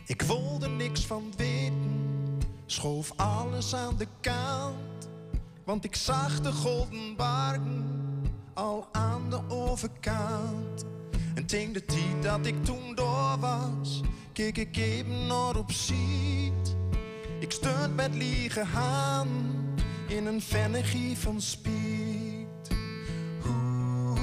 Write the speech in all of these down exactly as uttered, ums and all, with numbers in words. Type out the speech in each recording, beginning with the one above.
Ik wilde niks van weten, schoof alles aan de kant. Want ik zag de golden barken al aan de overkant. En tegen de tijd dat ik toen door was, keek ik even naar op ziet. Ik stond met liege haan in een vennegie van speed. Oeh,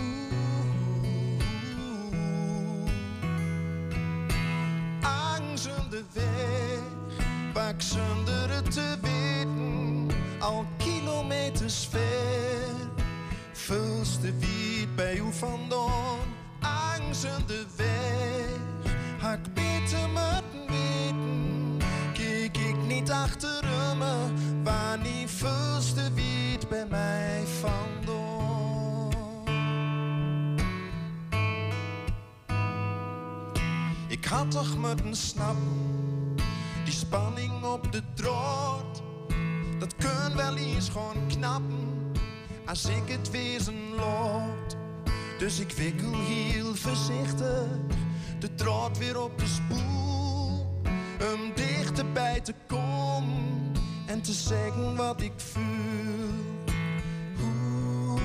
angstende weg, pak zonder het te weten, al kilometers ver. Vulste wiet bij u vandaan, angstende weg, had ik beter moeten weten. Kijk ik niet achter me, wanneer vulste wiet bij mij vandaan. Ik had toch moeten snappen, die spanning op de draad, dat kun wel eens gewoon knappen, als ik het wezen laat. Dus ik wikkel heel voorzichtig de draad weer op de spoel, om dichterbij te komen en te zeggen wat ik voel. Oeh,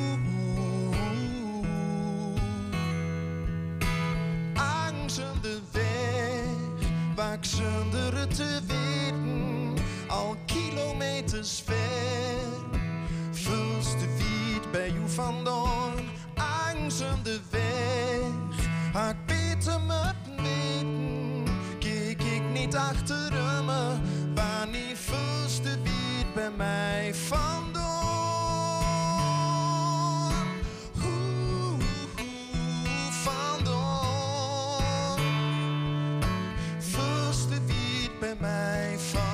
angstende weg, waar ik zonder het te weten, al kilometers ver. Vulste wiet bij u vandaan, angstende weg, had ik beter moeten weten. Kijk ik niet achter me, wanneer vulste wiet bij mij vandaan. Oeh, oeh, vandaan. Vulste wiet bij mij vandaan.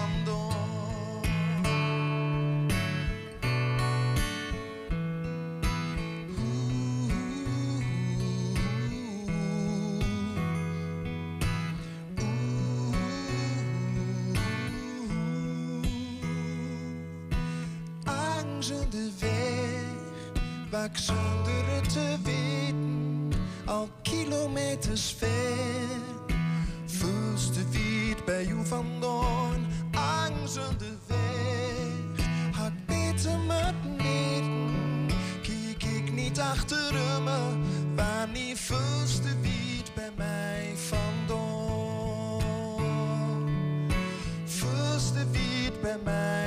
De weg, waar ik zonder het te weten, al kilometers ver. Vulste wiet bij u vandaan, angstende weg, had ik beter moeten weten. Kijk ik niet achter me, wanneer vulste wiet bij mij vandaan. Vulste wiet bij mij.